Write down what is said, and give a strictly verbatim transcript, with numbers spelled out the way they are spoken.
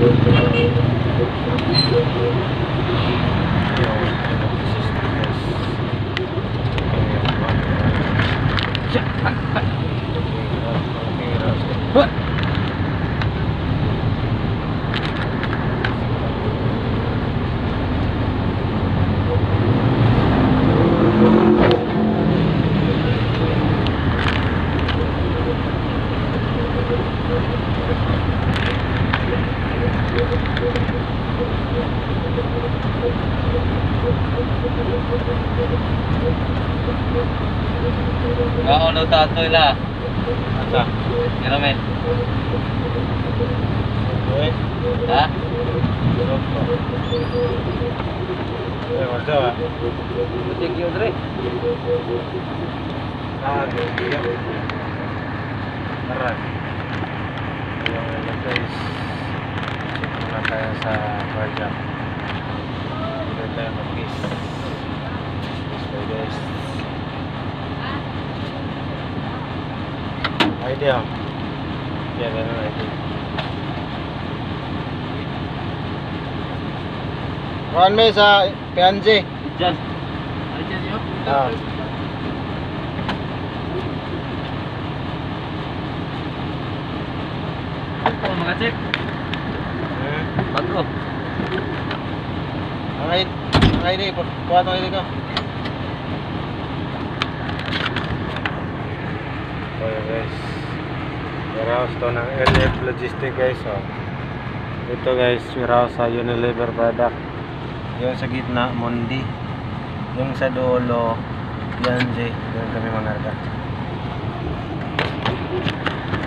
What? Ako no tato ila. Asa? Ano men? Eh, Ha? eh, wala. Butik yun dre. Ah, iya. Tara. Yung ano guys, check muna tayo sa project. Dito tayo mag-kiss. Kiss tayo guys. Idea. Yan, ano idea. Kuhan may sa P N G. Diyan. Ay diyan yo. Ah. Oh, mga check. Hmm. Patro. Ang ID, ang ID, kuha itong I D ko. Okay guys, warehouse to ng L F Logistics guys. So, ito guys, warehouse sa Unilever product. Yung sa gitna, Mondi. Yung sa dulo, Yanji. Doon kami mangarga.